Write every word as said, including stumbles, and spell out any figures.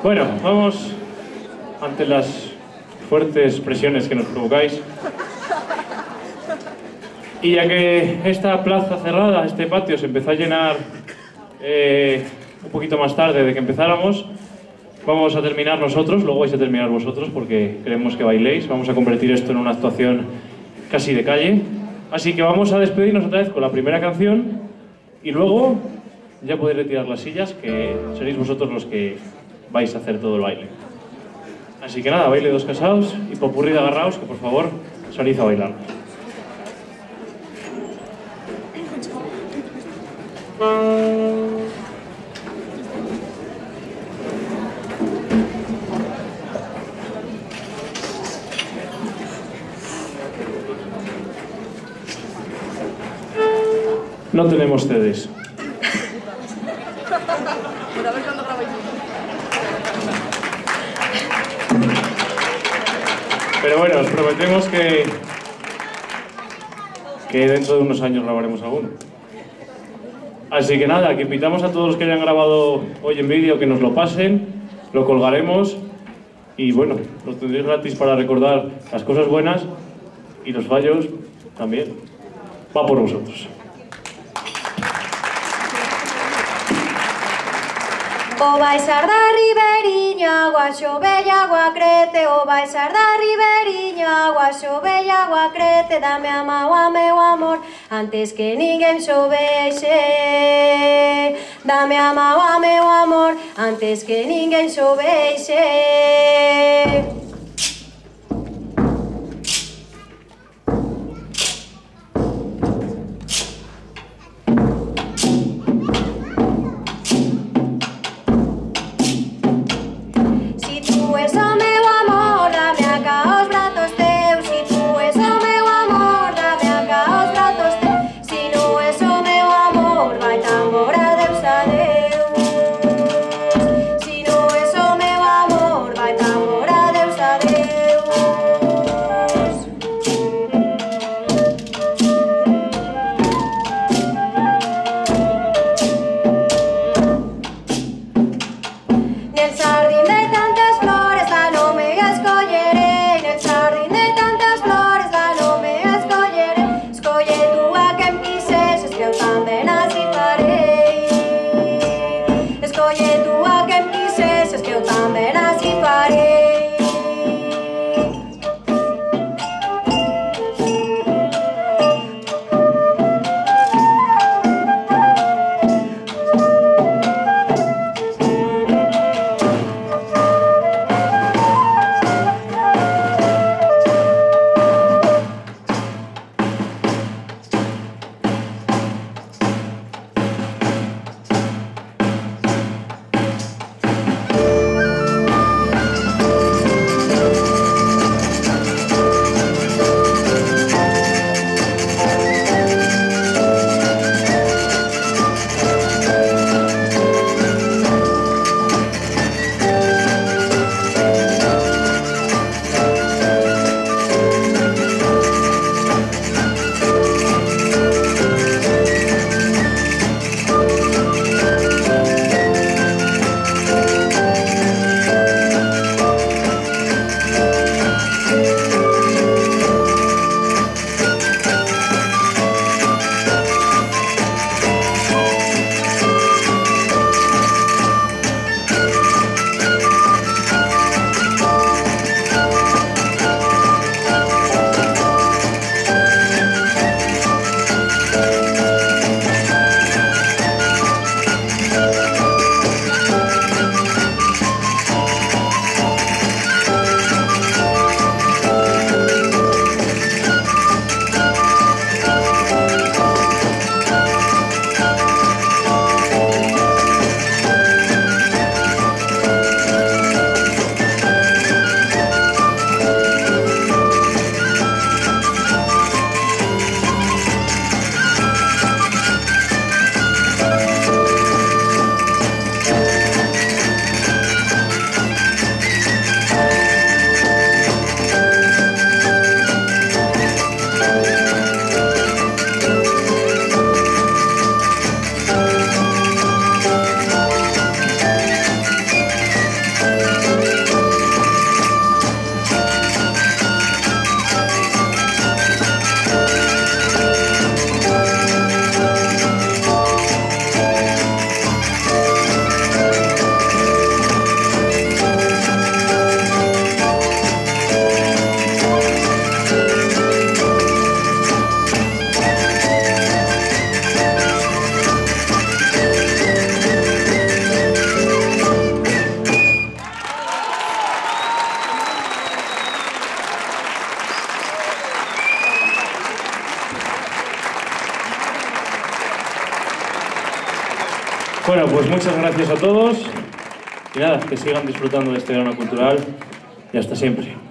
Bueno, vamos ante las fuertes presiones que nos provocáis. Y ya que esta plaza cerrada, este patio, se empezó a llenar eh, un poquito más tarde de que empezáramos, vamos a terminar nosotros, luego vais a terminar vosotros porque queremos que bailéis. Vamos a convertir esto en una actuación casi de calle. Así que vamos a despedirnos otra vez con la primera canción y luego ya podéis retirar las sillas, que seréis vosotros los que vais a hacer todo el baile. Así que nada, baile dos casados y popurrí de agarraos, que por favor salid a bailar. No tenemos C Ds. Pero bueno, os prometemos que, que dentro de unos años grabaremos alguno. Así que nada, que invitamos a todos los que hayan grabado hoy en vídeo que nos lo pasen, lo colgaremos y bueno, lo tendréis gratis para recordar las cosas buenas y los fallos también. Va por vosotros. O baixar da riberiña, agua xove e agua crece. O baixar da riberiña, agua xove e agua crece. Dame a mau a meu amor antes que ninguén xoveixe. Dame a mau a meu amor antes que ninguén xoveixe. muchas gracias a todos y nada, que sigan disfrutando de este verano cultural y hasta siempre.